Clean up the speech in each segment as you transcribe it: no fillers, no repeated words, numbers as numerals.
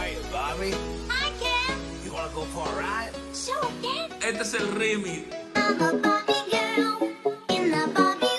Hey, Bobby. Hi, Ken. You wanna go for a ride? Sure, Ken. Este es el remix. I'm a Barbie girl in the Barbie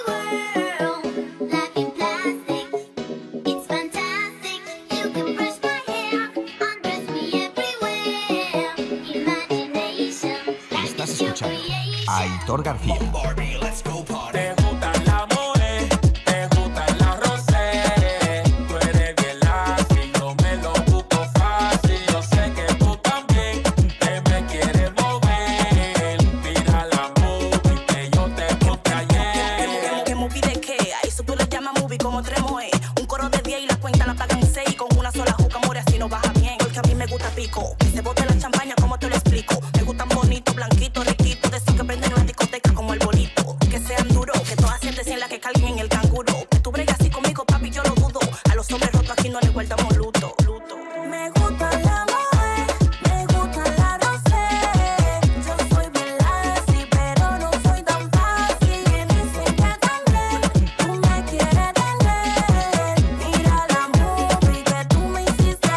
world. Life in plastic, it's fantastic. You can brush my hair, undress me everywhere. Imagination, Estás escuchando a Aitor García. Barbie, let's go party. Te gustan las mujeres, te gustan las rosé. Tú eres bien lazy, yo me lo busco fácil. Yo sé que tú también te me quieres mover. Mira la movie que yo te puse ayer. ¿Qué movie de qué? A eso tú le llamas movie como Tremoe. Un coro de 10 y la cuenta la pagan 6. Con una sola juca more así no baja bien. Porque a mí me gusta pico. Se bote la champaña, ¿cómo te lo explico? Me gustan bonitos, blanquitos, riquitos. De esos que prenden en la discoteca como el bolito. Que sean duros, que todas sienten en la que carguen en el canguro. Que tú bregas así conmigo, papi, yo lo dudo. A los hombres rotos aquí no les guardamos luto. Me gusta la mujer, me gusta la rosé. Yo soy bien lazy, pero no soy tan fácil. Me dicen que también tú me quieres tener. Mira la movie que tú me hiciste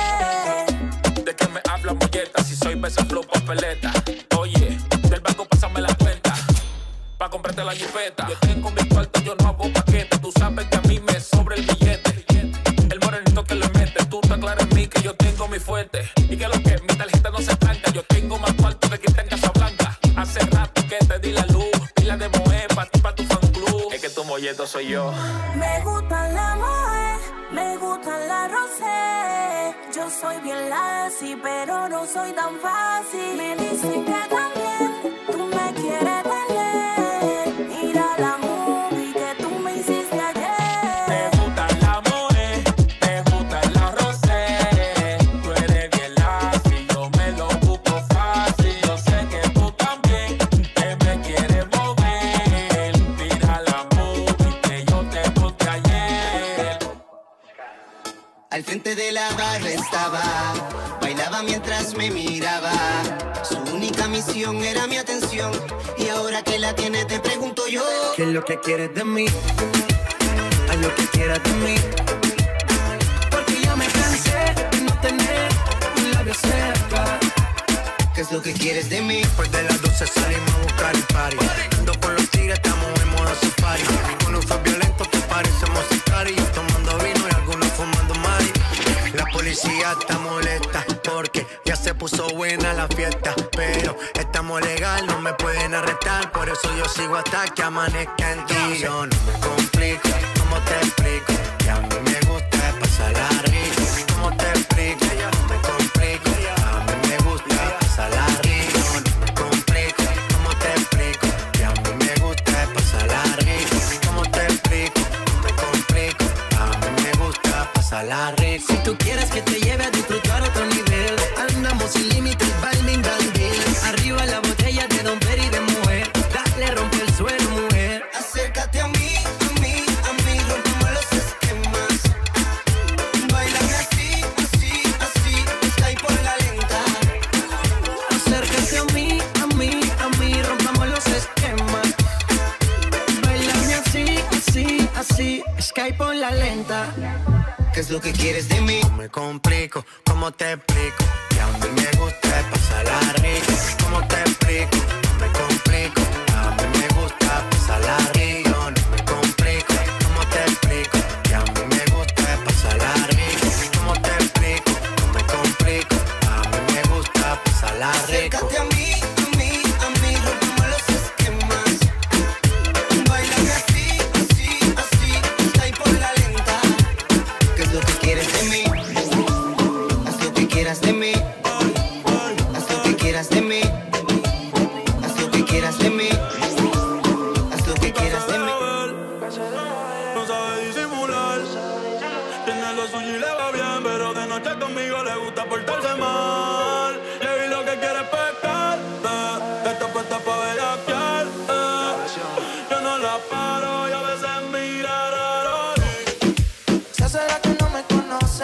ayer. ¿De qué me hablas, molleta? Si soy besa flow papeleta. Oye, del banco pásame la cuenta pa' comprarte la jipeta. Yo tengo mi cuarto, yo no hago paquete. Tú sabes que a mí me sobra el billete. El morenito que le mete, tú te aclaras en mí que yo tengo mi fuerte. Y que lo que mi tarjeta no se tranca. Yo tengo más cuarto que quien está en Casablanca. Hace rato que te di la luz, pila de moe pa' ti, pa' tu fan club. Es que tu molleto soy yo. Me gusta la mujer, me gusta la rosé. Yo soy bien lazy, pero no soy tan fácil. Me dicen que también tú me quieres tener. Mira la movie que tú me hiciste ayer. Te gustan las mujeres, te gustan las rosé. Tú eres bien lazy, yo me lo busco fácil. Yo sé que tú también te me quieres mover. Mira la movie que yo te puse ayer. Al frente de la barra estaba, bailaba mientras me miraba. Su única misión era mi atención, y ahora que la tiene te pregunto yo: ¿qué es lo que quieres de mí? Haz lo que quieras de mí. Porque ya me cansé de no tener un labio cerca. ¿qué es lo que quieres de mí? Después de las 12 salimos a buscar el party. Ando con los tigres, estamos en modo safari. Con luces violentos que parecemos sicarios. Tomando vino y algunos fumando mari. La policía está molesta porque ya se puso buena la fiesta. Pero estamos legal, no me pueden arrestar. Por eso yo sigo hasta que amanezca en ti. Yo no me complico, ¿cómo te explico? Que a mí me gusta pasarla rico. ¿Cómo te explico? No me complico, a mí me gusta pasarla rico. No me complico, ¿cómo te explico? Que a mí me gusta pasarla rico. ¿Cómo te explico? No me complico, a mí me gusta pasarla rico. Si tú quieres que te lleve a disfrutar otro nivel, andamos sin límites, bailing dandy. Arriba la botella de Don Peri de mujer. Dale, rompe el suelo, mujer. Acércate a mí, rompamos los esquemas. Báilame así, así, así, está por la lenta. Acércate a mí, rompamos los esquemas. Bailame así, así, así, Skype por la lenta. ¿qué es lo que quieres de mí? No me complico, ¿cómo te explico? Que a mí me gusta pasarla rico. ¿Cómo te explico? No me complico, a mí me gusta pasarla rico. No me complico, ¿cómo te explico? Que a mí me gusta pasarla rico. ¿Cómo te explico? No me complico, a mí me gusta pasarla rico. Acércate a mí, rompamos los esquemas. Báilame así, así, así, está por la lenta. ¿qué es lo que quieres de mí? Haz lo que quieras de mí. Haz lo que quieras de mí. Haz lo que quieras de mí. Haz lo que quieras de mí. No sabe disimular. Tiene lo suyo y le va bien, pero de noche conmigo le gusta portarse mal. Le vi lo que quiere pescar, está puesta pa' bellaquear, yo no la paro y a veces mira raro. ¿Se será que no me conoce?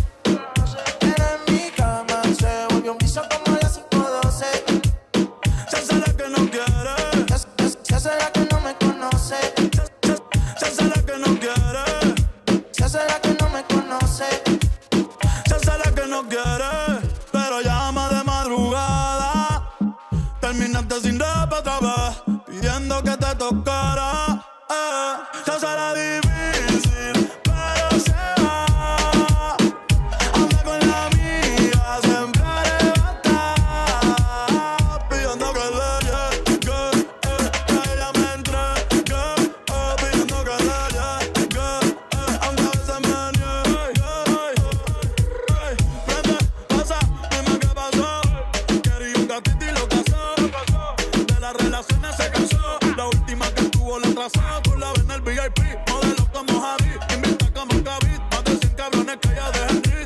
Pero en mi cama se volvió un vicio como las 5:12. ¿Se será que no quiere? ¿Se será que no me conoce? ¿Se será que no quiere? ¿Se será que no me conoce? ¿Se será que no quiere?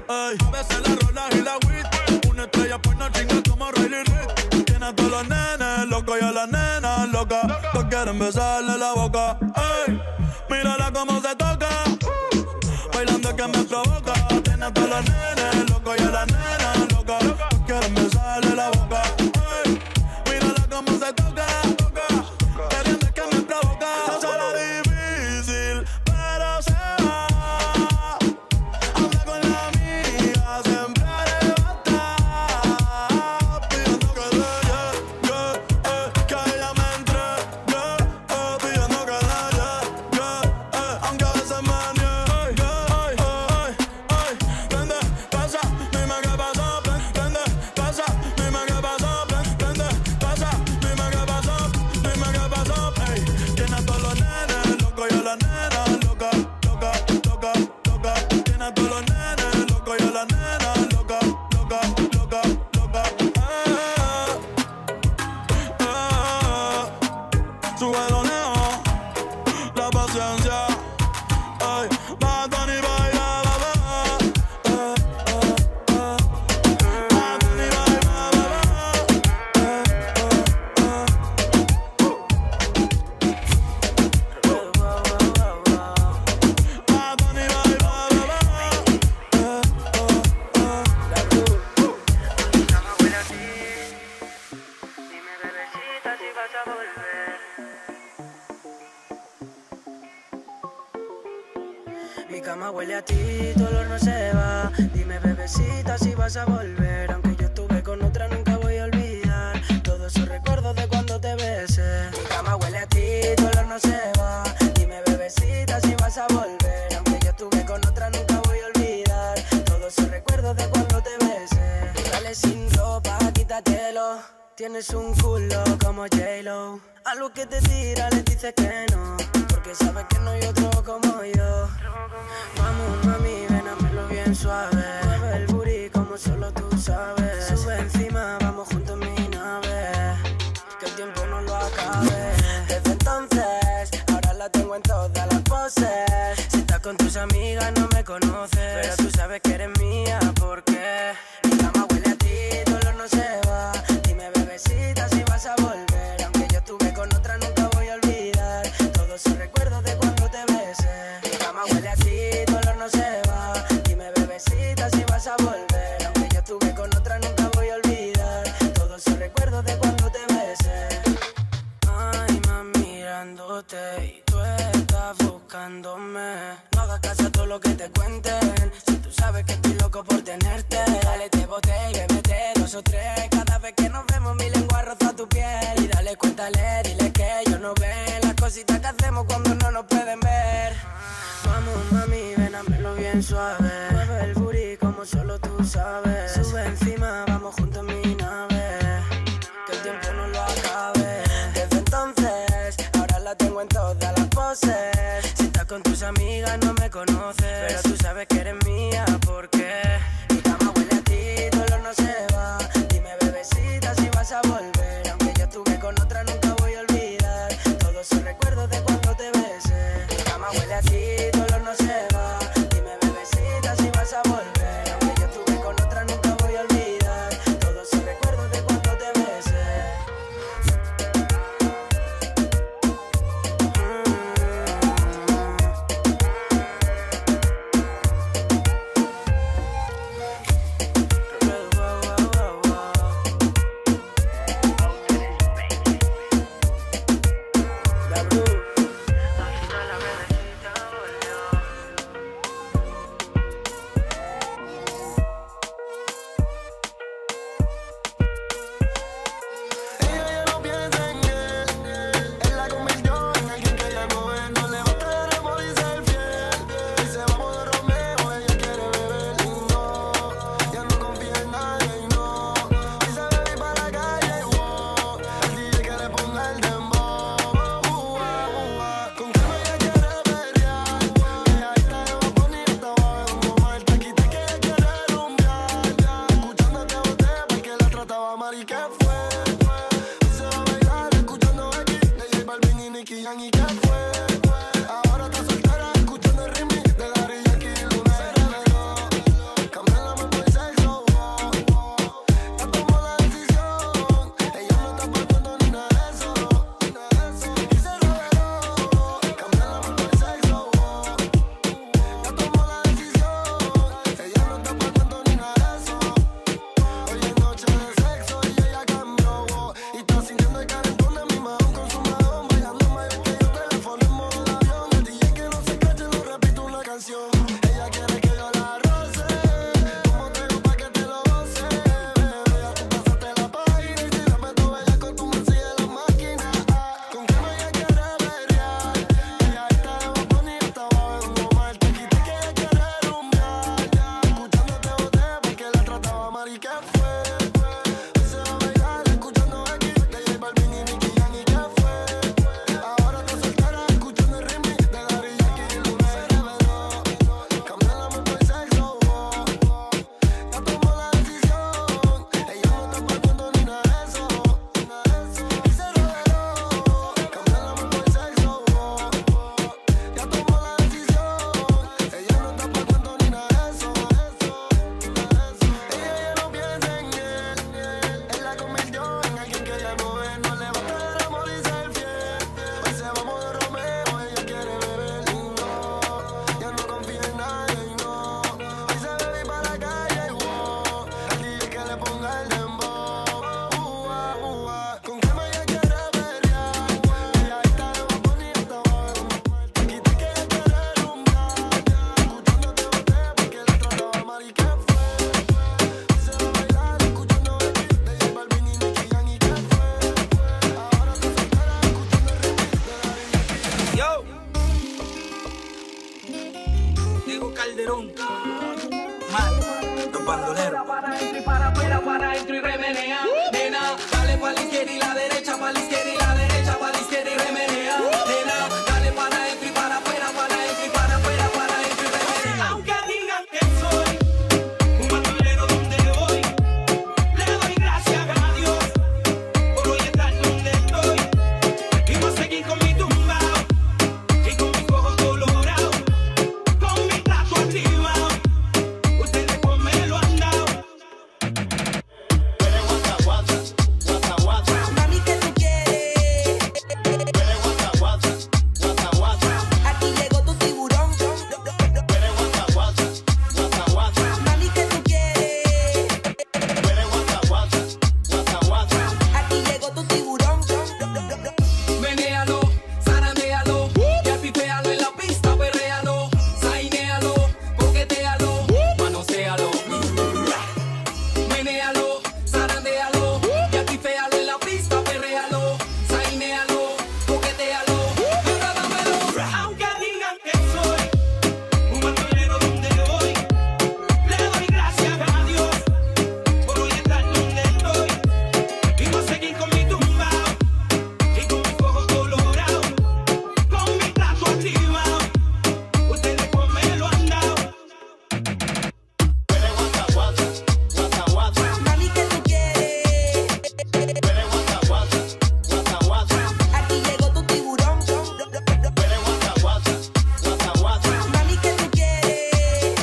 Ey, a veces la rola y la weed. Una estrella por no chingar como Riley Reid. Tiene a todos los nenes locos y a las nenas locas. Todos quieren besarle la boca. Ey, mírala cómo se toca. Bailando que me provoca. Tiene a todos los nenes locos y a las nenas locas. Todos quieren besarle la boca. Ey, mírala cómo se toca. Queriendo que me provoca. No será difícil, pero se va. Habla con la amiga, siempre arrebata. Pidiendo que le que a ella me entregue. Pidiendo que le aunque a veces me niegue. Prende, pasa, dime qué pasó. Prende, pasa, dime qué pasó. Prende, pasa, dime qué pasó. Dime qué pasó. Ey, tiene a todos los nenes locos y a las nenas locas. Loca. Tiene a todos los nenes locos y a las nenas locas. Loca. Súbelo, neo, la paciencia. Ay, mata ni baila, bebé. Mata ni baila, mata ni baila, Dime, bebecita, si vas a volver. Mi cama huele a ti, tu olor no se va. Dime, bebecita, si vas a volver. Aunque yo estuve con otra, nunca voy a olvidar todos esos recuerdos de cuando te besé. Mi cama huele a ti, tu olor no se va. Dime, bebecita, si vas a volver. Aunque yo estuve con otra, nunca voy a olvidar todos esos recuerdos de cuando te besé. Dale sin ropa, quítatelo. Tienes un culo como J-Lo. A lo que te tira le dices que no, porque sabes que no hay otro como yo. Vamos, mami, ven a hacerlo bien suave. Mueve el booty como solo tú sabes. Sube encima, vamos juntos en mi nave. Que el tiempo no lo acabe. Desde entonces, ahora la tengo en todas las poses. Si estás con tus amigas no me conoces, pero tú sabes que eres mía porque mi cama huele a ti, tu olor no se va. Dime, bebecita, si vas a volver. Aunque yo estuve con otra, nunca voy a olvidar todos esos recuerdos de cuando te besé. Mi cama huele a ti, tu olor no se va. Dime, bebecita, si vas a volver. Aunque yo estuve con otra, nunca voy a olvidar todos esos recuerdos de cuando te besé. Ay, mami, mirándote y tú estás buscándome. No hagas caso a todo lo que te cuenten. Si tú sabes que estoy loco por tenerte, dale, te boté y bébete 2 o 3. Cada vez que nos vemos mi lengua roza tu piel. Y dale, cuéntale, dile que ellos no ven las cositas que hacemos cuando no nos pueden ver. Vamos, mami, ven a hacerlo bien suave. Mueve el booty como solo tú sabes. Sube encima, vamos juntos en mi nave. Que el tiempo no lo acabe. Desde entonces, ahora la tengo en todas las poses. Si estás con tus amigas no me conoces, pero tú sabes que eres mía porque mi cama huele a ti, tu olor no se va. Dime, bebecita, si vas a volver. Aunque yo estuve con otra, nunca voy a olvidar todos esos recuerdos de cuando te besé. Mi cama huele a ti, tu olor no se va. Dime, bebecita, si vas a volver. Aunque yo estuve con otra, nunca bandolero. Para adentro y para afuera, para adentro y remenea. Nena, dale pa' la izquierda y la derecha, pa' la izquierda y la derecha, pa' la izquierda y remenea. Nena, dale para adentro y para afuera, para adentro y para afuera, para adentro y remenea. Aunque digan que soy un bandolero donde voy, le doy gracias a Dios por hoy estar donde estoy. Y voy a seguir con mi tumbao y con mis ojos colorados, con mi plato activado. Ustedes conmigo lo han dado. Mami, ¿qué tú quieres? Aquí llegó tu tiburón. Mami, ¿qué tú quieres? Aquí llegó tu tiburón. Menéalo, zarandealo, y apipéalo en la pista, perréalo, zainéalo, coquetéalo, manoséalo. Menéalo, zarandealo, y apipéalo en la pista, perréalo, zainéalo, coquetéalo. Ahora dámelo. Aunque digan que soy un bandolero donde voy, le doy gracias a Dios por hoy estar donde estoy. Y voy a seguir con mi tumbao y con mis ojos colorados, con mi plato activado. Ustedes conmigo lo han dado. Mami, ¿qué tú quieres? Aquí llegó tu tiburón. Mami, ¿qué tú quieres?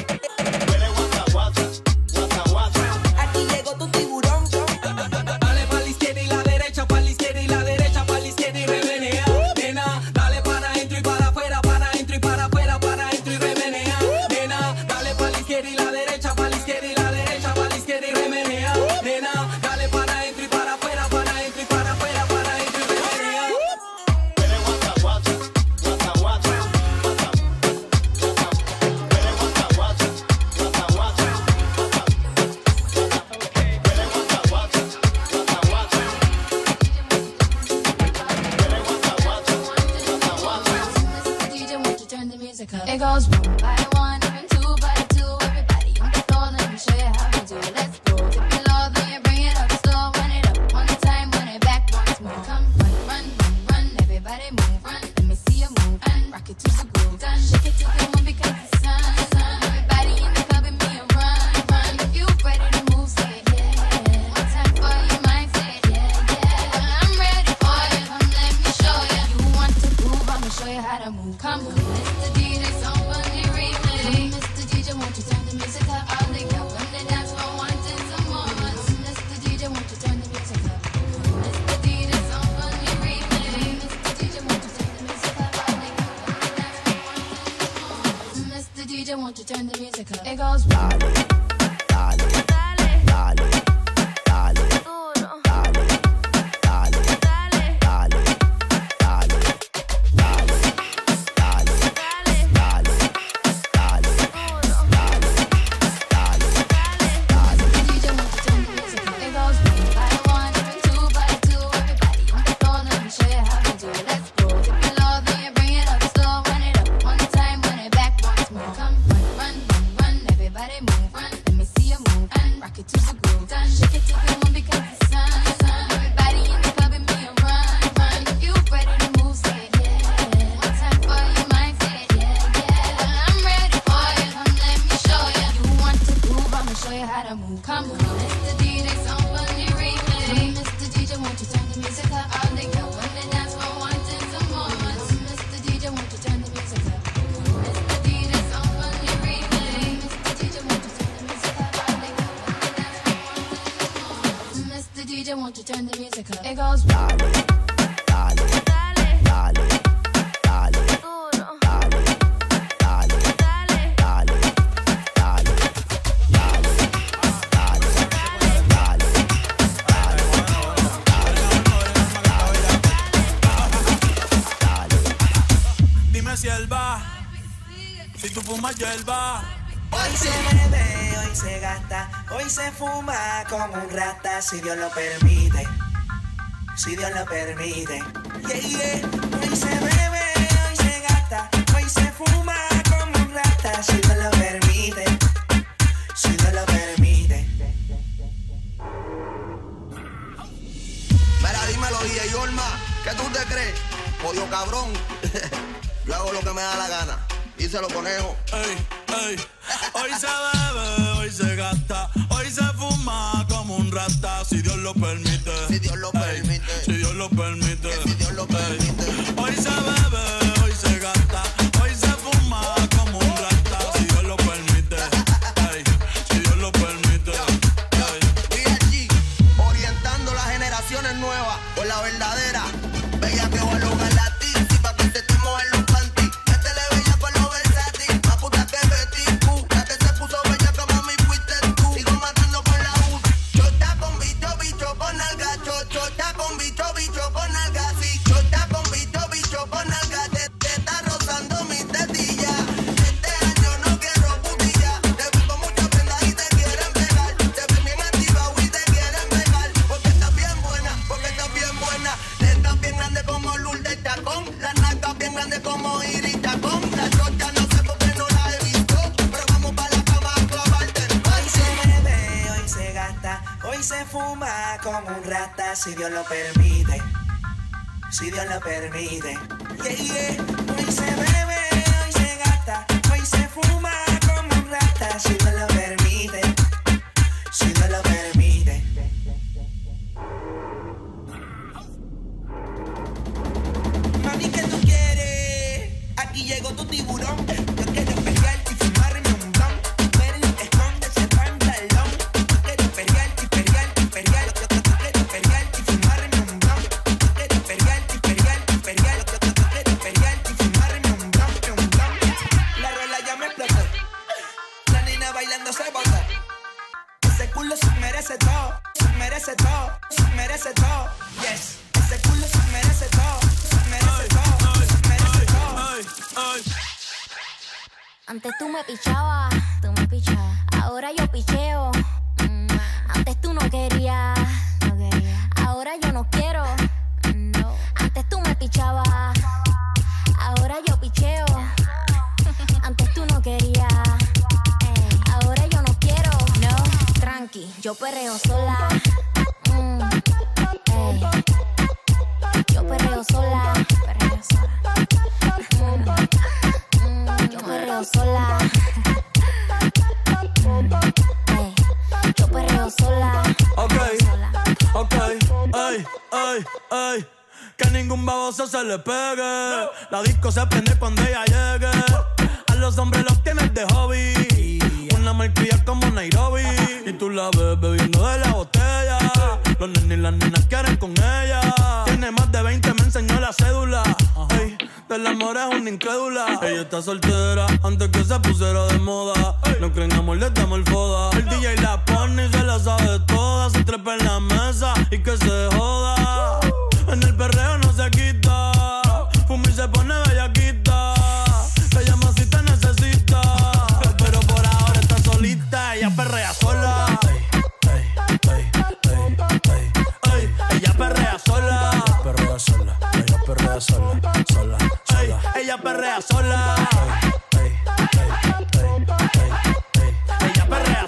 Aquí llegó tu tiburón. Dale pa' la izquierda y la derecha, pa' la izquierda y la derecha, pa' la izquierda y remenea. Nena, dale para adentro y para afuera, para adentro y para afuera, para adentro y remenea. Nena, dale pa' la izquierda y la derecha, pa' la izquierda y la derecha, pa' la izquierda y remenea. Nena, dale para adentro y para afuera, para adentro y para afuera, para adentro y remenea. It goes one by one, even two by two. Everybody on the floor, let me show you how to do it. Let's go. If you low, then you bring it up slow. Run it up one time, run it back once more. Come run, run, run, run. Everybody move, run. Let me see you move and rock it to the groove. Done. Shake it to the moon because the sun. Everybody in the club and me a run, run. If you ready to move, say it, yeah. One time for your mind, say it, yeah, yeah. Well, I'm ready for you. Come, let me show you. You want to groove? I'ma show you how to move. Come on, Mr. DJ, somebody replay. Mr. DJ, won't you turn the music up? All they go on the dance floor, wanting some more. Mr. DJ, won't you turn the music up? Mr. DJ, somebody replay. Mr. DJ, won't you turn the music up? All they go on the dance floor, wanting some more. Mr. DJ, won't you turn the music up? It goes dale, dale, dale, dale, duro, dale, dale, dale, dale, dale. Come on, Mr. DJ, somebody replay. Mr. DJ, won't you turn the music up? All they go on the dance floor, wanting some more. Mr. DJ, won't you turn the music up? Mr. DJ, somebody replay. Mr. DJ, won't you turn the music up? All they go on the dance floor, wanting some more. Mr. DJ, won't you turn the music up? It goes dale, dale, dale, dale, duro, dale, dale, dale, dale, dale. Dime si él va, si tú fumas hierba. Hoy se bebe, hoy se gasta, hoy se fuma como un rata, si Dios lo permite, si Dios lo permite. Yeah, yeah. Hoy se bebe, hoy se gasta, hoy se fuma como un rata, si Dios lo permite, si Dios lo permite. Odio cabrón. Yo hago lo que me da la gana. Díselo, conejo. Ey, ey. Hoy se bebe, hoy se gasta, hoy se fuma como un rata, si Dios lo permite. Si Dios lo permite. Si Dios lo permite. Si Dios lo permite. Hoy se bebe, hoy se gasta, hoy se fuma como un rata, si Dios lo permite. Ey, si Dios lo permite. DRG, orientando las generaciones nuevas por la verdadera. Bella que va a lograr la tizi pa' que se te mojen los panties. Métele bella con los versátil, más puta que Betty Boo. La que se puso bella como mi fuiste tú. Sigo matando con la U. Chota con bicho, bicho con nalga. Chota con bicho, bicho con nalga. Sí, chota con bicho con nalga. Te está rozando mi tetilla. Este año no quiero putilla. Te vi con muchas prendas y te quieren pegar. Te ves bien activado y te quieren pegar. Porque estás bien buena, porque estás bien buena. Le estás bien grande como Lourdes Chacón. Las nalgas bien grandes como Iris Chacón. La chota no sé por qué no la he visto. Pero vamos pa' la cama a clavarte. Hoy se bebe, hoy se gasta, hoy se fuma como un rata, si Dios lo permite. Si Dios lo permite. Yeah, yeah. Hoy se bebe, hoy se gasta, hoy se fuma como un rata, si Dios lo permite. Si Dios lo permite. Mami, ¿qué tú quieres? Aquí llegó tu tiburón. Yo quiero pelear y fumarme un blunt. Verlo, esconde ese pantalón. Yo quiero pelear y pelear y pelear. Yo quiero pelear y fumarme un blunt. Yo quiero pelear y pelear y pelear. Yo quiero pelear y fumarme un blunt, un blunt. La rola ya me explotó. La nena bailando se botó. Ese culo se merece todo. Se merece todo. Se merece todo. Yes. Ese culo se merece todo. Se merece todo. Se merece todo. Antes tú me pichabas, ahora yo picheo. Antes tú no querías, ahora yo no quiero. Antes tú me pichabas, ahora yo picheo. Antes tú no querías, ahora yo no quiero. No, tranqui, yo perreo sola. Yo perreo sola, perreo sola. Yo perreo sola. Yo perreo sola. Ok, ey. Que ningún baboso se le pegue. La disco se prende cuando ella llegue. A los hombres los tienes de hobby. Una malcria como Nairobi. Y tú la ves bebiendo de la botella. Los nenes y las nenas quieren con ella. Tiene más de 20, me enseñó la cédula. Ey, del amor es una incrédula. Ella está soltera antes que se pusiera de moda. No creen amor, le damos el foda. El DJ la pone y se la sabe toda. Se trepa en la mesa y que se joda. En el perreo no se quita. Fuma y se pone bellaquita. Se llama si te necesita. Pero por ahora está solita. Ella perrea sola. Ella perrea sola. Ella perrea sola. Ella perrea sola. Ella perrea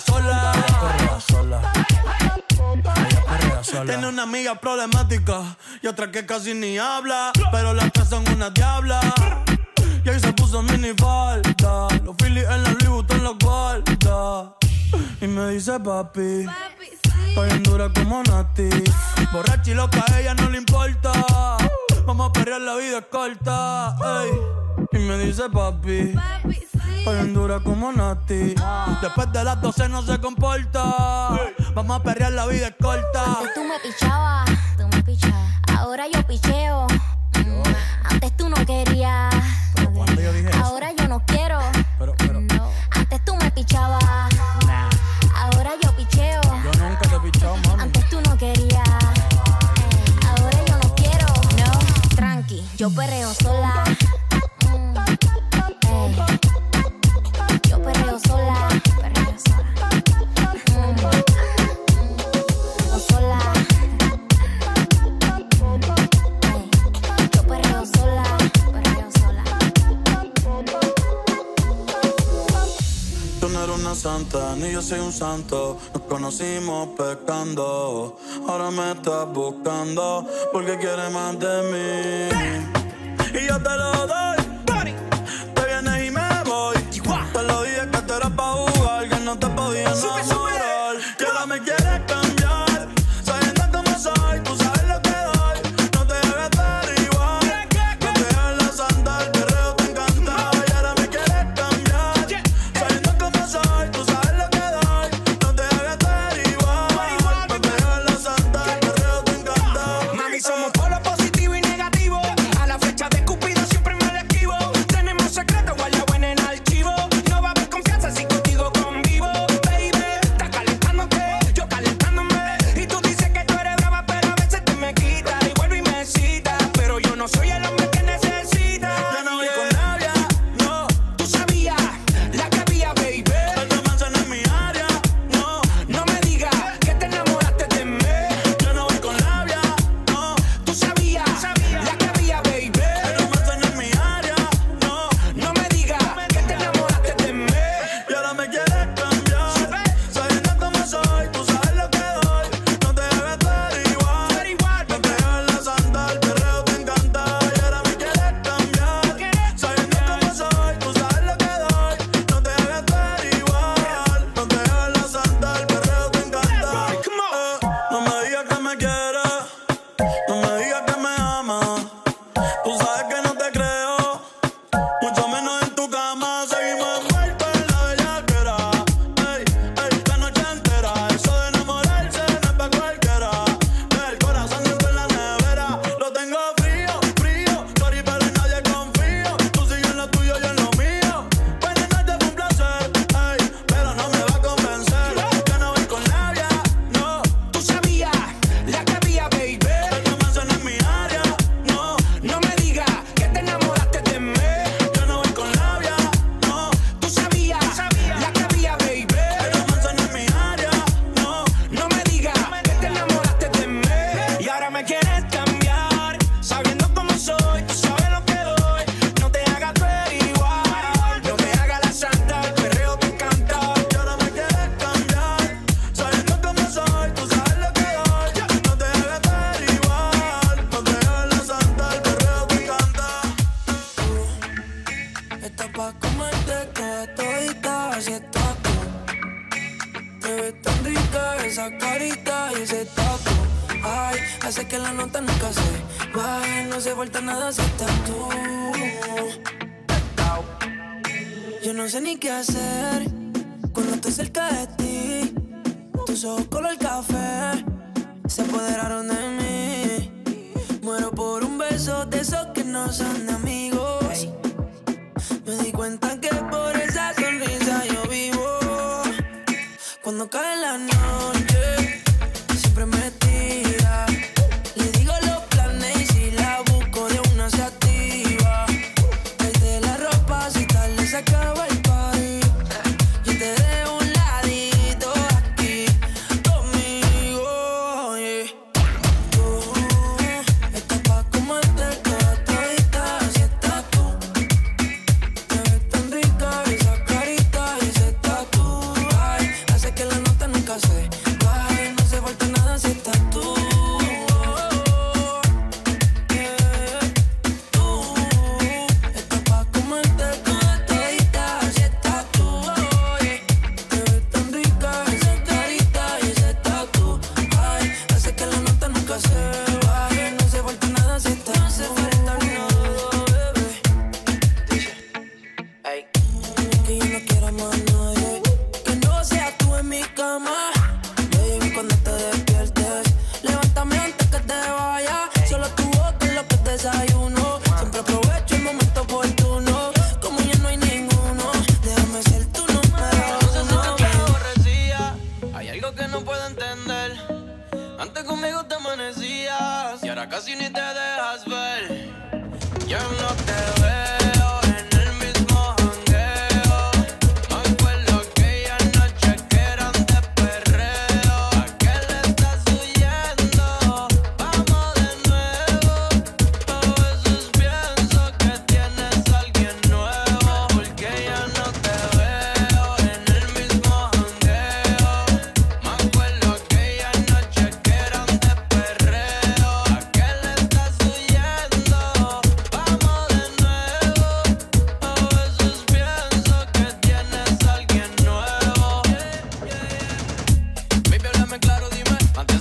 sola. Tiene una amiga problemática y otra que casi ni habla, pero las tres son una diabla. Y ahí se puso minifalda, los Phillies en la Louis Vuitton los guarda. Y me dice papi, estoy en dura como Nati. Borracha y loca, a ella no le importa. Vamos a perrear, la vida es corta. Ey. Y me dice papi, estoy en dura como Nati. Después de las 12 no se comporta. Vamos a perrear, la vida es corta. Antes tú me pichabas, ahora yo picheo. Antes tú no querías, ahora yo no quiero. Antes tú me pichabas, ahora yo picheo. Yo nunca te he pichado, mami. Antes tú no querías, ahora yo no quiero. No, tranqui, yo perreo sola. Yo perreo sola, perreo sola. Sola. Yo perreo sola, perreo sola. Tú no eres una santa, ni yo soy un santo. Nos conocimos pecando. Ahora me estás buscando porque quieres más de mí. y yo te lo doy. Te vienes y me voy. Te lo dije que tú eras pa' jugar, que no te podía enamorar. Que ahora me quieres cambiar, sabiendo cómo soy, tú sabes lo que doy. No te debes estar igual, no te dejes la santa, el perreo te encanta. Y ahora me quieres cambiar, sabiendo cómo soy, tú sabes lo que doy. No te debes estar igual, no te dejes la santa, el perreo te encanta. Mami, somos polo positivo y negativo. A la flecha de Cupido siempre me la esquivo. Tenemos secretos guardados en el archivo. No va a haber confianza si contigo convivo. Baby, estás calentándote, yo calentándome. Y tú dices que tú eres brava, pero a veces te me quitas y vuelve y me cita. Pero yo no soy el hombre que necesita. Yo no voy con labia, no. Tú sabías la que había, baby. Esta mansión es mi área, no. No me digas que te enamoraste de mí. Yo no voy con labia, no. Tú sabías la que había, baby. Esta mansión es mi área, no. No me digas que te enamoraste de mí. Y ahora me quieres cambiar, sabiendo cómo soy, tú sabes lo que doy. No te debes estar igual, no te dejes la santa, el perreo te encanta. Y ahora me quieres cambiar, sabiendo cómo soy, tú sabes lo que doy. No te debes estar igual, no te dejes la santa, el perreo te encanta. No me digas que me quieres, no me digas que me amas. Tú sabes que no te creo, mucho menos en tu cama. Seguimos envueltos en la bellaquera, ey, ey, la noche entera. Eso de enamorarse no es pa' cualquiera. El corazón dentro en la nevera, lo tengo frío, frío. Sorry, pero en nadie confío. Tú sigues en lo tuyo, yo en lo mío. Buenas noches, fue un placer, ey, pero no me va a convencer. Yo no voy con labia, no. Tú sabías la que había, baby. Esta mansión es mi área, no. No me digas que te enamoraste de mí. Yo no voy con labia, no. Tú sabías la que había, baby. Esta mansión es mi área, no. No me digas que te enamoraste de mí. Y ahora me quieres cambiar, sabiendo cómo soy, tú sabes lo que doy. No te hagas tú igual, no te hagas la santa, el perreo te encanta. Y ahora me quieres cambiar, sabiendo cómo soy, tú sabes lo que doy. No te debes estar igual, no te dejes la santa, el perreo te encanta. Estás pa' comerte toda todita, así estás tú. Te ves tan rica esa carita y ese tatu. Ay, hace que la nota nunca se baje, no se falta nada si estás tú. Yo no sé ni qué hacer cuando estoy cerca de ti. Tus ojos color café se apoderaron de mí. Muero por un beso de esos que no son de amigos. Me di cuenta que por esa sonrisa yo vivo. Cuando cae la noche, siempre me tira. Le digo los planes y si la busco de una se activa. Desde la ropa si tal le se acaba el party. Yo te dejo un ladito aquí conmigo, yeah. Tú estás pa' comerte toda todita, así estás tú. Te ves tan rica esa carita y ese tatu. Ay, hace que la nota nunca se baje, no se falta nada si estás tú. Tú estás pa' comerte toda todita, así estás tú. Te ves tan rica esa carita y ese tatu. Ay, hace que la nota nunca se baje, no se falta nada si estás tú. No se falta nada, bebé. Ey. Que yo no quiero más nadie que no sea tú en mi cama. Baby, cuando te despiertes, levántame antes que te vaya. Solo tu boca es lo que desayuno. Siempre aprovecho el momento oportuno. Como ya no hay ninguno, déjame ser tu número uno. Hay algo que no puedo entender. Antes conmigo te amanecías y ahora casi ni te dejas ver. Yo no te veo en el mismo jangueo. No acuerdo aquella noche que eran de perreo. ¿A qué le estás huyendo? Vamos de nuevo. A veces pienso que tienes a alguien nuevo. Porque ya no te veo en el mismo jangueo. Me acuerdo aquella noche que eran de perreo. ¿A qué le estás huyendo?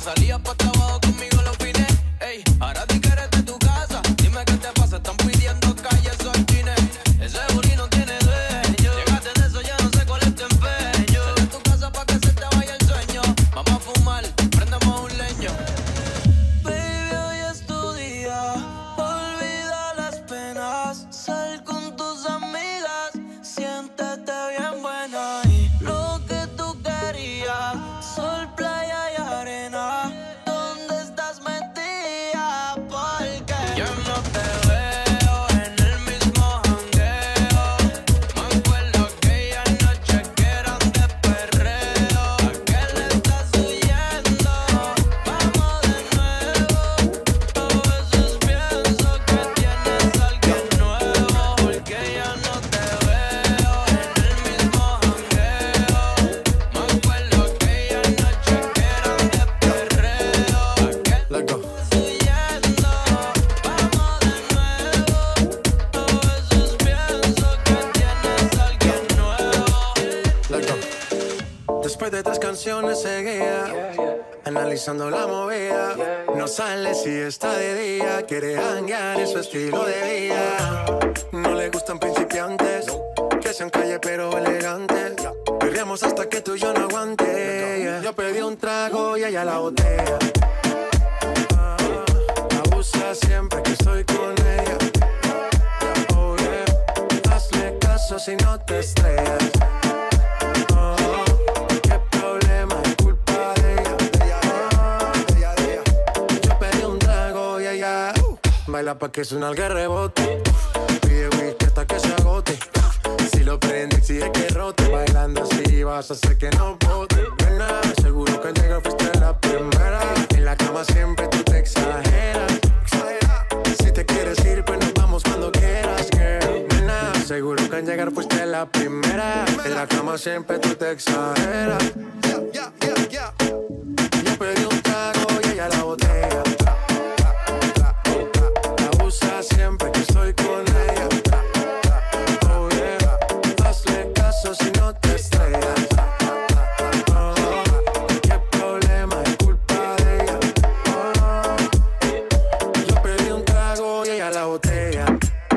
salías pa' trabajo conmigo los fines. Ey, ahora di que eres de tu casa. Dime qué te pasa, están pidiendo calles o chines. Ese booty no tiene dueño. Llegaste de eso, ya no sé cuál es tu empeño. Sal de tu casa pa' que se te vaya el sueño. Vamos a fumar, prendemos un leño. Baby, hoy es tu día. Olvida las penas. Sal con tus amigas. Siéntete bien buena. Y lo que tú querías. Sol, playa y arena. ¿Dónde estás metida? Porque yo no te veo en el mismo jangueo. Me acuerdo aquella noche que eran de perreo. ¿A qué le estás huyendo? Vamos de nuevo. A veces pienso que tienes alguien nuevo. Porque ya no te veo en el mismo jangueo. Me acuerdo aquella noche que eran de perreo. ¿A qué Let go. huyendo? Vamos de nuevo. A veces pienso que tienes alguien nuevo. Let go. Después de 3 canciones seguía, analizando la movida. No sale si está de día, quiere hanguear, es su estilo de vida. No le gustan principiantes, que sean calle pero elegantes. Perreamos hasta que tú y yo no aguante. Yo pedí un trago y ella la botella. Abusa siempre que estoy con ella. Oh yeah, hazle caso si no te estrellas. Qué problema, es culpa de ella. Yo pedí un trago y ella baila pa' que suena el rebote. Pide whisky hasta que se agote. Si lo prende exige que rote. Bailando así vas a hacer que no bote. Nena, seguro que al llegar fuiste la primera. En la cama siempre tú te exageras. Si te quieres ir pues nos vamos cuando quieras, girl. Nena, seguro que al llegar fuiste la primera. En la cama siempre tú te exageras. Yo pedí un trago y ella la botella. Abusa siempre que estoy con ella. Oh yeah, hazle caso si no te estrellas. Qué problema, es culpa de ella. Yo pedí un trago y ella la botella.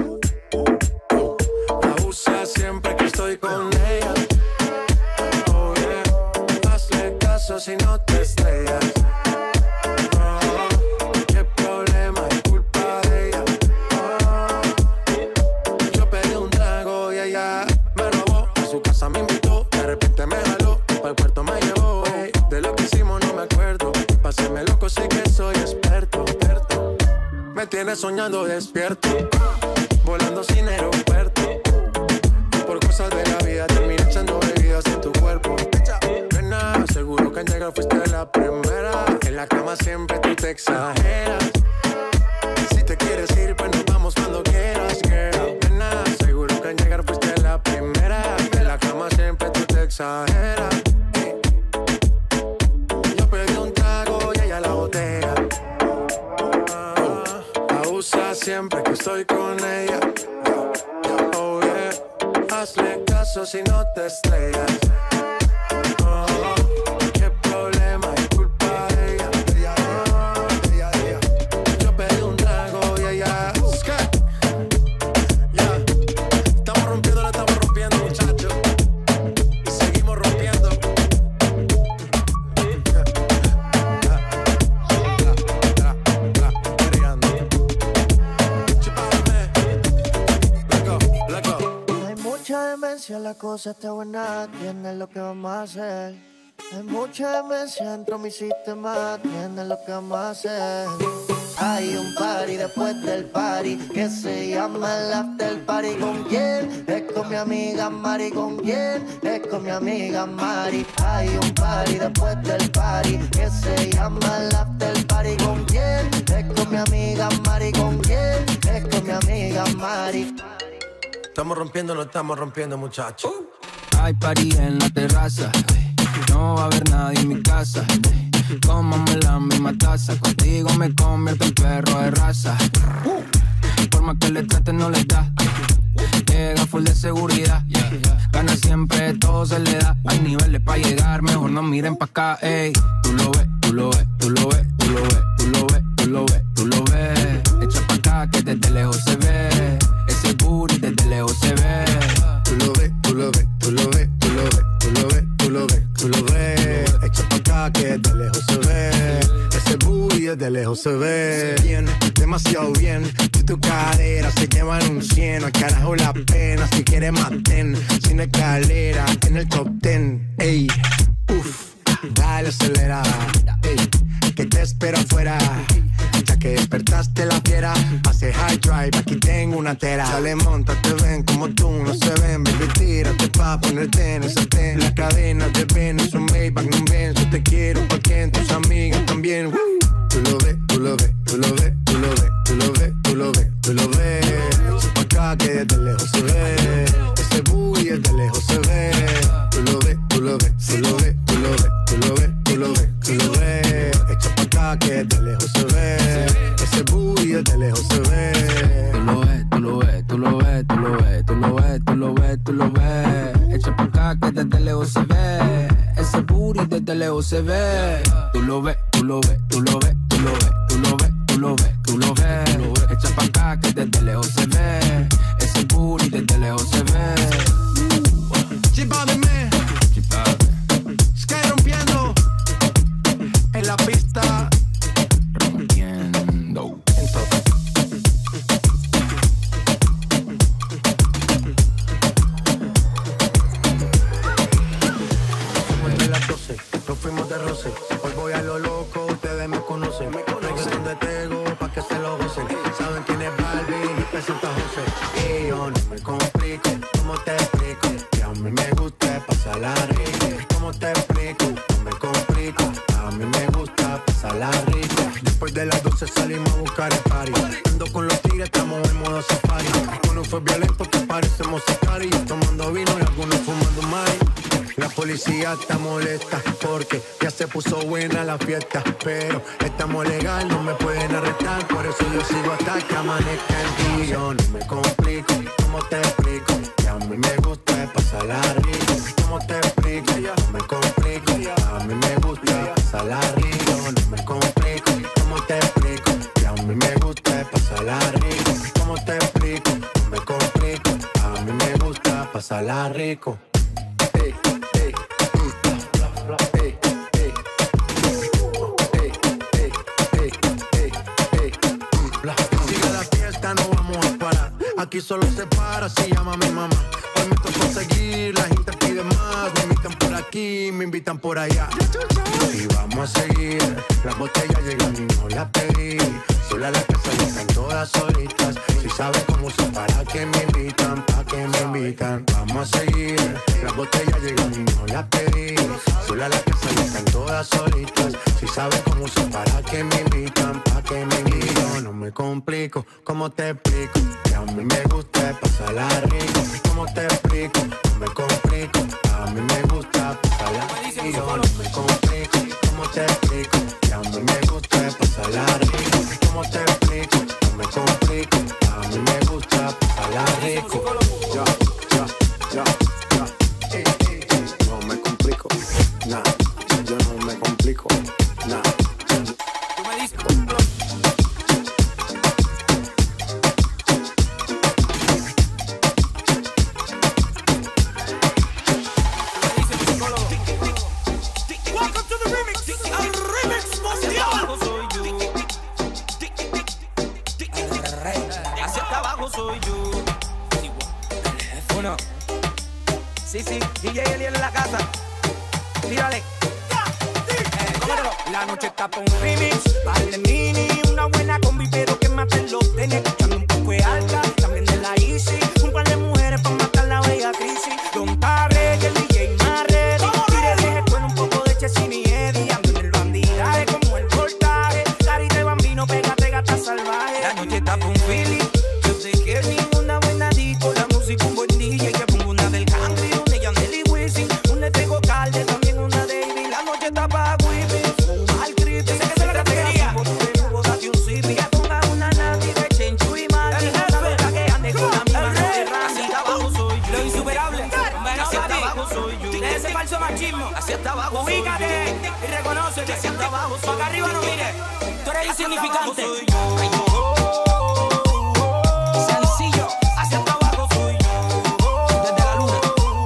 Abusa siempre que estoy con ella. Oh yeah, hazle caso si no te estrellas. Qué problema, es culpa de ella. Yo pedí un trago y ella me robó. A su casa me invitó, de repente me jaló. Para el puerto me llevó. Ey, de lo que hicimos no me acuerdo. Pásenme loco, sí que soy experto. Me tienes soñando despierto, volando sin aeropuerto. Por cosas de la vida terminé echando bebidas en tu cuerpo. Nena, seguro que al llegar fuiste la primera. En la cama siempre tú te exageras. Si te quieres ir pues nos vamos cuando quieras, girl. Nena, seguro que al llegar fuiste la primera. En la cama siempre tú te exageras. Yo pedí un trago y ella la botella. Abusa siempre que estoy con ella. Oh yeah, hazle caso si no te estrellas. Qué problema, es culpa de ella. Yo pedí un trago y ella. Ya, estamos rompiendo, la estamos rompiendo, muchachos. Y seguimos rompiendo. Hay mucha demencia, la cosa está buena, tienes lo que vamos a hacer. Hay mucha demencia dentro de mi sistema, tienes lo que vamos a hacer. Hay un party después del party que se llama el after party. ¿Con quién? Es con mi amiga Mari. ¿Con quién? Es con mi amiga Mari. Hay un party después del party que se llama el after party. ¿Con quién? Es con mi amiga Mari. ¿Con quién? Es con mi amiga Mari. Estamos rompiendo, muchachos. Hay party en la terraza, no va a haber nadie en mi casa. Cómame la misma taza, contigo me convierto en perro de raza. Por más que le trate no le da, llega full de seguridad. Gana siempre todo todo se le da. Hay niveles para llegar, mejor no miren pa' acá, ey. Tú lo ves, tú lo ves, tú lo ves, tú lo ves, tú lo ves, tú lo ves, tú lo ves. Echa pa' acá que desde lejos se ve. Ese booty desde lejos se ve. Tú lo ves, tú lo ves, tú lo ves, tú lo ves, tú lo ves, tú lo ves, tú lo ves. Echa pa' acá que desde lejos se ve. Ese booty desde lejos se ve. Bien, demasiado bien. Y tu cadera se llevan un 100. Al carajo la pena, si quieres maten. Sin escalera, en el top 10. Ey, uff, dale acelera. Ey, que te espero afuera. Ya que despertaste la fiera, pase high drive, aquí tengo una tera. Sale, monta, te ven como tú no se ven. Baby, tírate pa' ponerte en esa ten. La cadena te ven, es un Maybach, no ven. Yo te quiero pa' que tus amigas también. Tú lo ves, tú lo ves, tú lo ves, tú lo ves, tú lo ves, tú lo ves, tú lo ves. Echa pa' acá que desde lejos se ve. Ese booty desde lejos se ve. Tú lo ves, tú lo ves, tú lo ves, tú lo ves, tú lo ves, tú lo ves, tú lo ves. Echa pa' acá que desde lejos se ve. Ese booty desde lejos se ve. Tú lo ves, tú lo ves, tú lo ves, tú lo ves, tú lo ves, tú lo ves, tú lo ves. Echa pa' acá que desde lejos se ve. Ese booty desde lejos se ve. Tú lo ves, tú lo ves, tú lo ves, tú lo ves, tú lo ves, tú lo ves, tú lo ves. Echa pa' acá que desde lejos se ve. Ese booty desde lejos se ve. Chipádeme, Sky rompiendo en la pista. Rompiendo. De las 12, nos fuimos de roce. Hoy voy a lo loco, ustedes me conocen. Reggaetón de Tego, pa' que se lo gocen. Saben quién es Balvin y presenta José. Y yo no me complico, ¿cómo te explico? Que a mí me gusta pasarla rico. ¿Cómo te explico? No me complico. A mí me gusta pasarla rico. Después de las 12 salimos a buscar el party. Ando con los tigres, estamos en modo safari. Uno fue violento que parecemos sicari. Tomando vino y algunos fumando mari. La policía está molesta porque ya se puso buena la fiesta. Pero estamos legal, no me pueden arrestar. Por eso yo sigo hasta que amanezca el día. Yo no me complico, ¿cómo te explico? Que a mí me gusta pasarla rico. ¿Cómo te explico? No me complico, a mí me gusta pasarla rico. No me complico, ¿cómo te explico? Que a mí me gusta pasarla rico. ¿Cómo te explico? No me complico, a mí me gusta pasarla rico. Sigue la fiesta, no vamos a parar. Aquí solo se para si llama a mi mamá. Hoy me tocó seguir, la gente pide más. Me invitan por aquí, me invitan por allá. Y vamos a seguir. Las botellas llegan y no las pedí. Sola la casa y están todas solitas. Si saben cómo son, para que me invitan, para que me invitan. Vamos a seguir. Las botellas llegan y no las pedí. Sola la casa y están todas solitas. Si saben cómo son, para que me invitan, para que me invitan. No me complico, ¿cómo te explico? Que a mí me gusta pasarla rico. ¿Cómo te explico? No me complico, a mí me gusta pasarla rico. No me complico, ¿cómo te explico? Que a mí me gusta pasarla rico. ¿Cómo te explico? No me complico, a mí me gusta pasarla rico. Ya, ya, ya, ya. No me complico, nah. Yo no me complico, nah. Tú me dices. Soy yo. Uno. Sí, sí, DJ Eliel en la casa. Tírale. Cómetelo. La noche está pa' un remix. Par de mini, una buena combi, pero que maten los tenis. Escuchando un poco de alta, también de la Easy. Un par de mujeres pa' matar la bella crisis. Don Tarre y el DJ Marre. Tire de con un poco de Chesini y Eddie. Ando en el bandidaje como el voltaje. Cari de bambino, pégate, gata salvaje. La noche está pa' un feeling. Que ninguna buena disco, la música un buen DJ. Que pongo una del country, una de Yandel y Wisin, una de Tego Calde, también una de Ivy. La noche está pa' Wisin, un mal creepy. Sé que se la categoría. Date un zipi, ya ponga una nati de Chenchu y Mati. Una boca que ande con la misma de Randy. Abajo soy yo, lo insuperable. Abajo soy yo. Ubícate y reconoce que hacia abajo. Pa' acá arriba no mire, tú eres insignificante. Sencillo, hacia abajo soy yo. Desde la luna,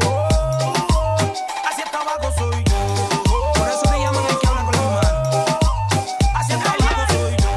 hacia abajo soy yo. Por eso me llaman el que habla con las manos. Hacia abajo soy yo.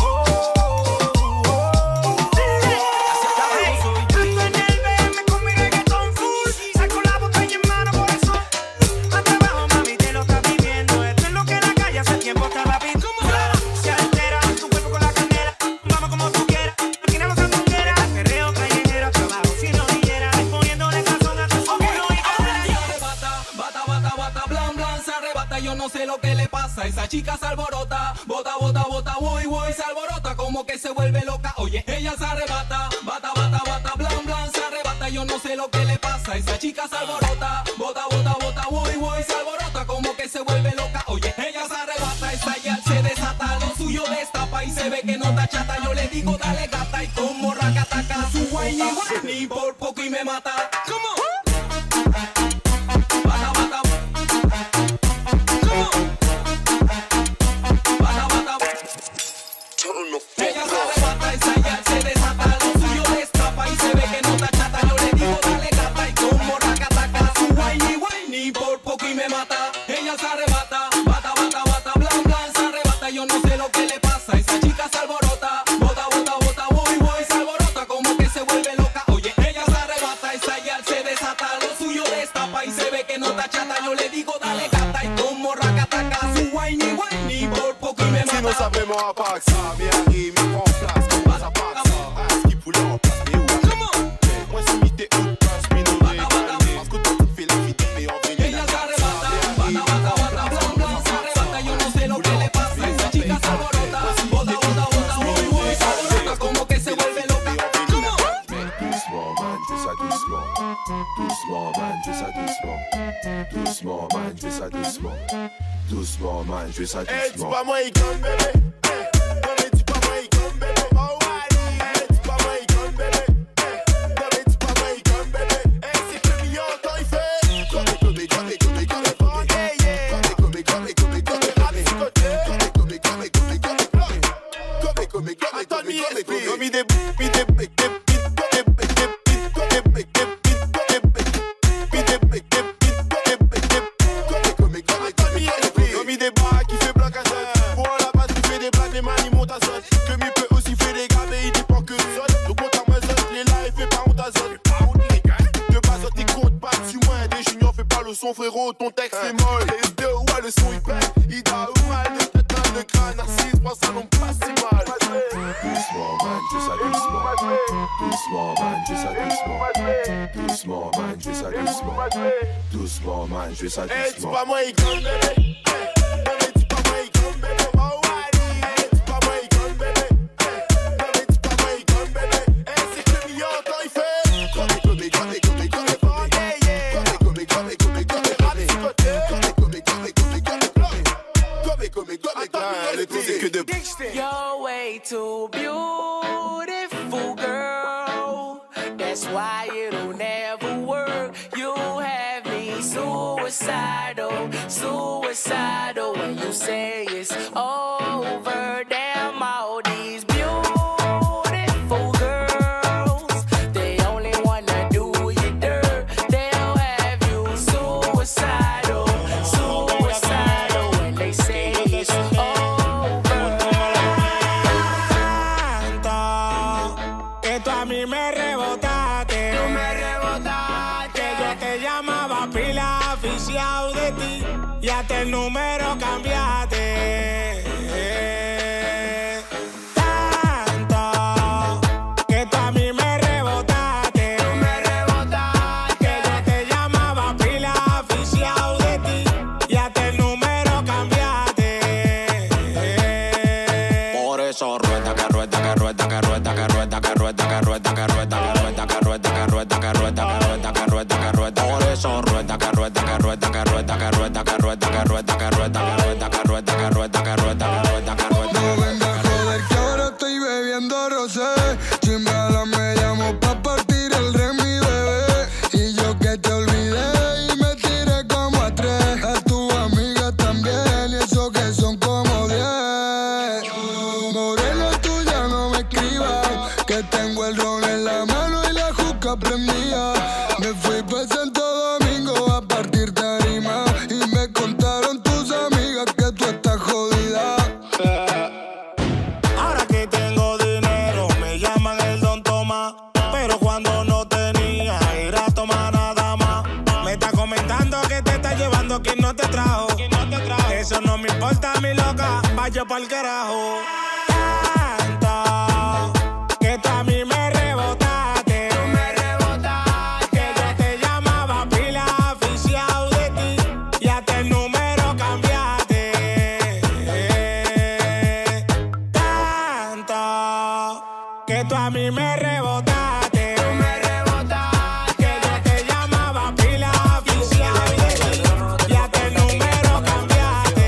Hacia abajo soy yo. Ando en el BM con mi reggaetón full. Saco la botella en mano, por eso hasta abajo, mami, te lo estás viviendo. Esto es lo que la calle hace tiempo estaba pidiendo. Se altera tu cuerpo con la candela. Vamos como tú quieras, aquí no lo sandunguera. Perreo callejero, hasta abajo, si no diera. Poniéndole sazón a tu sonido y Bata, bata, bata, blan, blan, se arrebata. Yo no sé lo que le pasa. Esa chica se alborota. Bota, bota, bota, voy, voy, se alborota. Como que se vuelve loca. Oye, ella se arrebata. Bata, bata, bata, blan, blan, se arrebata. Yo no sé lo que le pasa. Esa chica se alborota. Bota, bota, bota, voy, voy, se alborota. Como que se vuelve loca. Oye, ella se arrebata. Esa ya se desata. Lo suyo destapa y se ve que no está chata. Yo le digo, dale gata. Y como racataca, su guay ni por poco y me mata. ¿Cómo? Ella se arrebata, esa ya se desata. Lo suyo destapa y se ve que no está chata. Yo le digo, dale gata. Y como racataca, su guay por poco y me mata. Ella se arrebata, bata, bata, bata, blan, blan, se arrebata. Yo no sé lo que le pasa. Esa chica se alborota. Bota, bota, bota, voy, voy, se alborota. Como que se vuelve loca. Oye, ella se arrebata, esa ya se desata. Lo suyo destapa y se ve que no está chata. Yo le digo, dale gata. Y como racataca, su guay por poco y me mata. Si nous savons vraiment à part que ça, mais arrive, mais prends place, comme pas à part ça. Ah, ce qui poule en place, mais où est moi, c'est mis tes hauts places, mais nous régaler. Parce que toi, tu fais la vie, mais en venir. Ella se arrebata, bata, bata, bata, blan, blan, se arrebata. Yo no sé lo que le pasa. Esa chica se alborota. Bota, bota, bota, voy, voy, se alborota. Como que se vuelve loca. ¿Cómo? Doucement, man, fais ça doucement. Doucement, man, fais ça doucement. Doucement, man, fais ça doucement. Doucement, man, fais ça doucement. Hey, dis pas moi, il comme bébé. Non, mais dis pas moi, il comme bébé. Oh, ouais. Hey, dis pas moi, il comme bébé. Non, mais dis pas moi, il comme bébé. Hey, c'est que million quand il fait. Comme, son frérot, ton texte est molle. Les deux, ouais, le son il pète. Il a ou mal de tête, mal de crâne. Narcisse, moi ça non pas si mal. Doucement, man, fais ça doucement. Doucement, man, fais ça doucement. Doucement, man, fais ça doucement. Doucement, man, fais ça doucement. Hey, dis pas moi, il comme bébé. Non, mais dis pas moi, il comme bébé. Oh, ouais. Hey, dis pas moi, il comme bébé. Non, mais dis pas moi, il comme bébé. Hey, c'est que million quand il fait. You're way too beautiful, girl. That's why it'll never work. You have me suicidal, suicidal. When you say it's over, damn all these beautiful girls, they only wanna do you dirt. They'll have you suicidal, suicidal. When they say it's over. Me rebotaste, tú me rebotaste. Yo te llamaba pila oficial de ti y hasta el número cambiaste. Tanto que tú a mí me rebotaste, tú me rebotaste. Que yo te llamaba pila oficial de ti y hasta el número cambiaste. Por eso rueda, que rueda, que rueda, que rueda, que rueda, que rueda, que rueda, que rueda, que rueda, que rueda, que rueda, que rueda, que rueda, que rueda, que rueda. Por eso rueda, que rueda, que rueda, que rueda, que rueda, que rueda, que rueda, que rueda, que rueda, que rueda, que rueda. me importa mi loca, vaya pa'l carajo. Tanto que tú a mí me rebotaste. Tú me rebotaste. Que yo te llamaba pila aficiado de ti y hasta el número cambiaste. Tanto que tú a mí me rebotaste. Tú me rebotaste. Que yo te llamaba pila aficiado de ti y hasta el número cambiaste.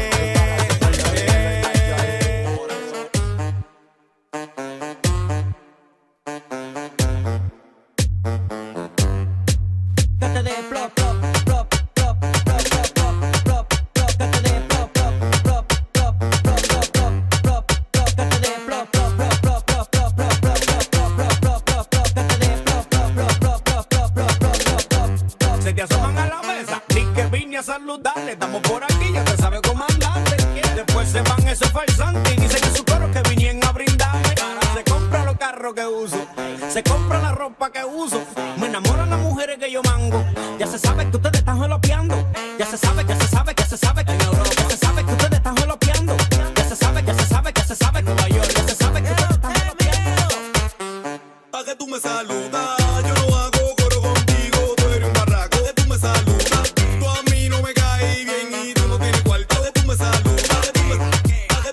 Que te dé plop, plop, plop, plop, plop, plop, plop, plop, que te dé plop, plop, plop, plop, plop, plop, plop, plop, que te dé plop, plop, plop, plop, plop, plop, plop, plop, plop, plop, plop, que te dé plop, plop, plop, plop, plop, plop, plop, plop. Se te asoman a la mesa, ni que vine a saludarle. Estamos por aquí, ya te sabe cómo andarte. Después se van esos farsantes y dicen que su coro que vinieron a brindarme. Se compra los carros que uso, se compra la ropa que uso. Me enamoran las mujeres que yo mango. Ya se sabe que ustedes están jolopeando. Ya se sabe, ya se sabe, ya se sabe que ya se sabe que ustedes están jolopeando. Ya se sabe, ya se sabe, ya se sabe Nueva York. Ya se sabe que ustedes están jolopeando. Pa' que tú me saludas, yo no hago coro contigo, tú eres un barraco. Pa' que tú me saludas, tú a mí no me caes bien y tú no tienes cuarto. Pa' que tú me saludas, pa' que tú me saludas,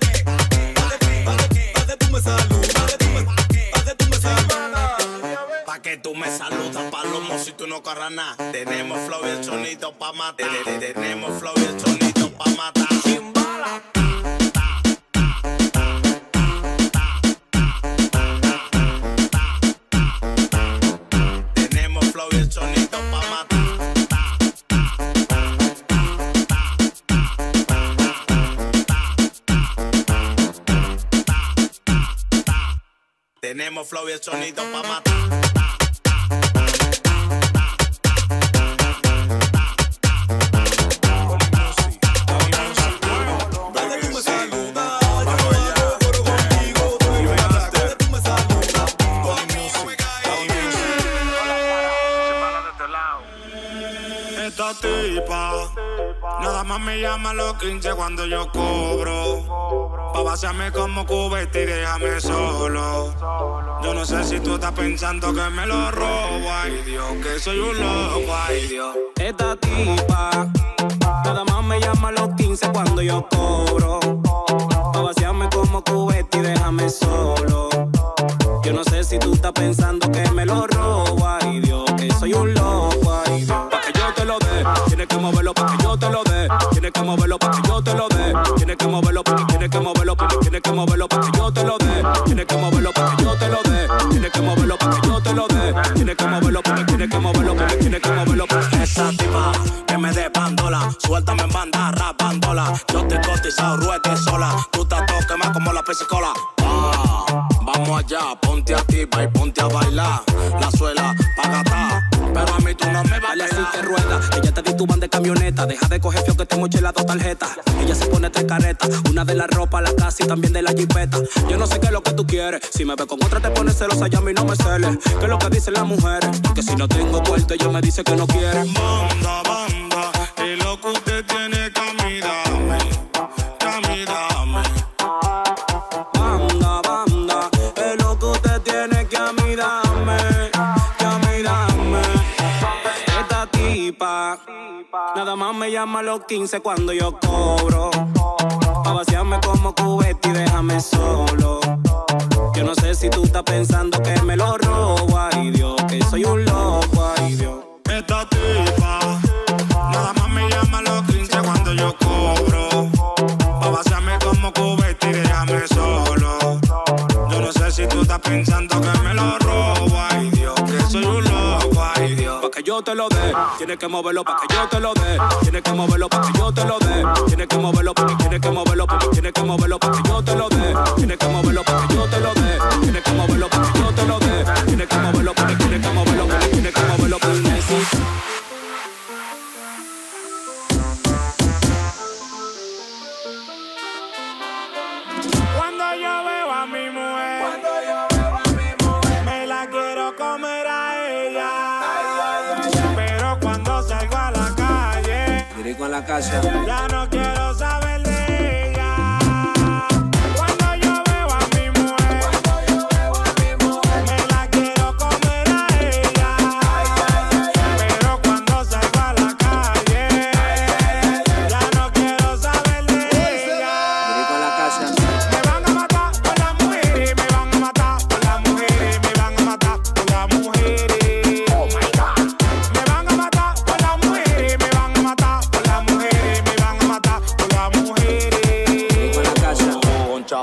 Pa' que tú me saludas, palomo, si tú no corras nada. Tenemos flow y el sonido pa' matar. Tenemos flow y el sonido pa' matar. Chimbala. Tenemos flow y el sonido pa' matar. Tenemos flow y el sonido pa' matar. Esta tipa nada más me llama a los 15 cuando yo cobro. Pa' vaciarme como cubeta y déjame solo. Yo no sé si tú estás pensando que me lo robo. Ay Dios, que soy un loco, ay Dios. Esta tipa nada más me llama a los 15 cuando yo cobro. Pa' vaciarme como cubeta y déjame solo. Yo no sé si tú estás pensando que me lo robo. Ay Dios, que soy un loco, ay Dios. Pa' que yo te lo dé, tienes que moverlo pa' que yo te lo dé. Tienes que moverlo pa' que yo te lo dé. Tienes que moverlo pa' que tienes que moverlo pa' que tienes que moverlo pa' que yo te lo dé. Tienes que moverlo pa' que yo te lo dé. Tienes que moverlo pa' que yo te lo dé. Tienes que moverlo pa' que tienes que moverlo pa' que tienes que moverlo pa' que esa tipa que me dé bandola, suéltame en banda, rapándola. Yo estoy cotizado, ruete sola. Tú estás todo quemado como la pesicola. Vamos allá, ponte activa y ponte a bailar. La suela, pagata, pero a mí tú no me vas a Dale así que rueda, que ya te di tu van de camioneta. Deja de coger fio que te moché las dos tarjetas. Ella se pone tres caretas, una de la ropa, la casa y también de la jipeta. Yo no sé qué es lo que tú quieres. Si me ves con otra te pones celosa y a mí no me celes. ¿Qué es lo que dicen las mujeres? Que si no tengo puerto ella me dice que no quiere. Banda, banda, y lo que usted tiene que a mí dame, que a mí dame. Banda, banda, es lo que usted tiene que a mí dame, que a mí dame. Esta tipa nada más me llama a los 15 cuando yo cobro. Pa' vaciarme como cubeta y déjame solo. Yo no sé si tú estás pensando que me lo robo. Ay Dios, que soy un loco, ay Dios. Esta tipa nada más me llama a los 15 cuando yo cobro. Pa' vaciarme como cubeta y déjame solo. Yo no sé si tú estás pensando que me lo robo. Ay Dios, que soy un loco, ay Dios. Pa' que yo te lo dé, tienes que moverlo pa' que yo te lo dé. Tienes que moverlo pa' que yo te lo dé. Tienes que moverlo pa' que tienes que moverlo pa' que tienes que moverlo pa' que yo te lo dé. Tienes que moverlo pa' que yo te lo dé. Tienes que moverlo pa' que yo te lo dé. Tienes que moverlo pa' que tienes que moverlo pa' que tienes que moverlo pa' que Cuando yo veo a mi mujer, me la quiero comer a ella. Pero cuando salgo a la calle, con la casa, ya no quiero saber de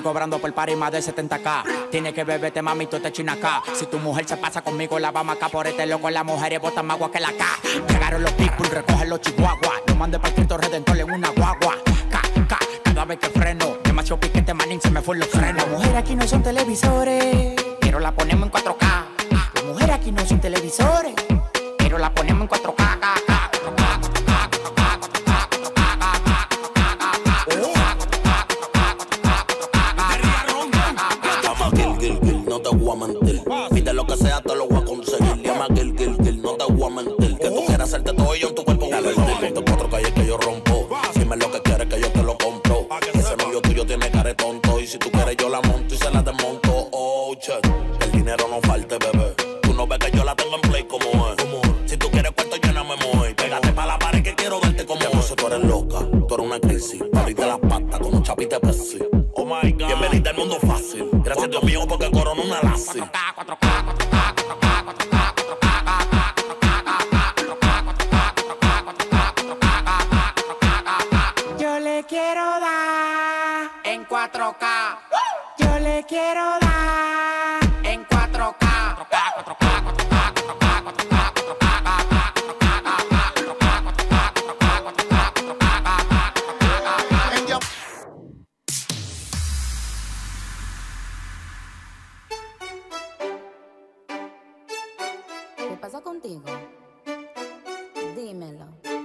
estoy cobrando por party más de 70K. Tienes que beberte, mami, tú te china acá. Si tu mujer se pasa conmigo, la vamos acá por este loco. Las mujeres botan más agua que la K. Llegaron los people, recogen los chihuahuas. Lo mandé para el Cristo Redentor en una guagua. Cada vez que freno, demasiado piquete, manín, se me fue los frenos. Las mujeres aquí no son televisores, pero la ponemos en 4K. Las mujeres aquí no son televisores, pero la ponemos en 4K. No te voy a mentir. Pide lo que sea, te lo voy a conseguir. Llama Gil, no te voy a mentir. Que tú quieras hacerte todo ello en tu cuerpo. Dale, te cuatro calles que yo rompo. Dime lo que quieres que yo te lo compro. Ese novio tuyo tiene cara de tonto. Y si tú quieres yo la monto y se la desmonto. Oh, che, el dinero no falte, bebé. Tú no ves que yo la tengo en play como es. Si tú quieres cuarto yo no me muevo. Pégate pa' la pared que quiero verte como es. Tú eres loca, tú eres una crisis. Abrirte las patas con un chapite Pepsi. Oh my God, bienvenida al mundo fácil. Gracias a Dios mío porque corona una lazi. Yo le quiero dar en 4K. Yo le quiero dar en 4K. ¿Qué pasa contigo? Dímelo.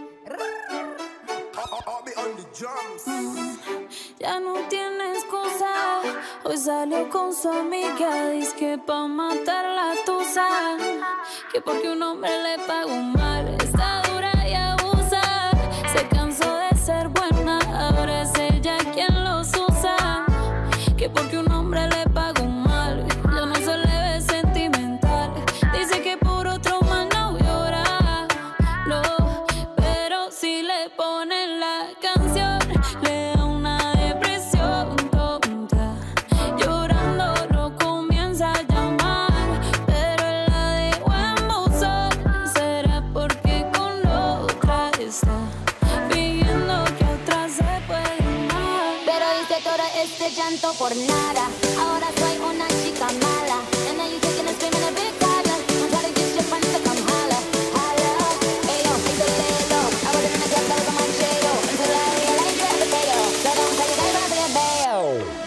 Ya no tiene excusa. Hoy salió con su amiga. Dice que pa' matar la tusa. Que porque un hombre le pagó mal. Está dura y abusa. Se cansó de ser buena. Ahora es ella quien los usa. Que porque un hombre le pagó mal. Ya no se le ve sentimental. Dice que por otro mal no llora. No, pero si le ponen la canción, le da una depresión tonta. Llorando lo comienza a llamar, pero él la dejó en buzón. ¿Será porque con otra está pidiendo que otra se puede amar? Pero hice todo este llanto por nada. Ahora soy una chica mala. And now you taking a scream in a big collar. I'm trying to get your friends to come holla. Holla. Ayo, hay que leerlo. I was in the club, that was a manchero. Until I realized you're the potato. So don't tell your guys when I play a bayo.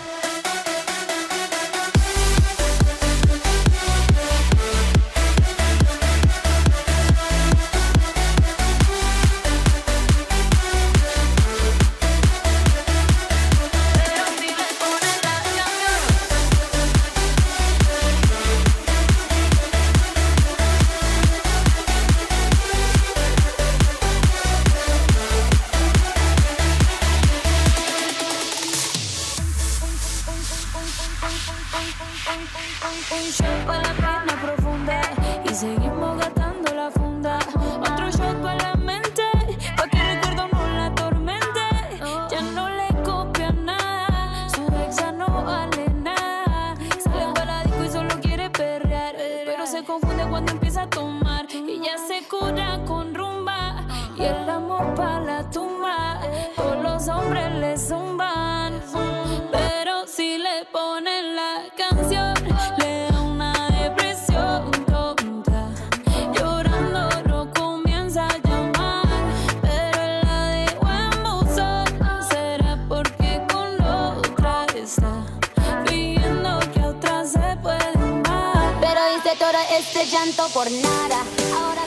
Un shot pa' la pena profunda y seguimos gastando la funda. Otro shot pa' la mente, pa' que el recuerdo no la atormente. Ya no le copia nada, su ex ya no vale nada. Sale pa' la disco y solo quiere perrear, pero se confunde cuando empieza a tomar. Y ya se cura con rumba y el amor pa' la tumba. Todos los hombres le zumban, pero si le ponen la canción, le da una depresión tonta. Llorando lo comienza a llamar, pero él la dejó en buzón. ¿Será porque con otra está pidiendo que otra se puede amar? Pero hice todo este llanto por nada. Ahora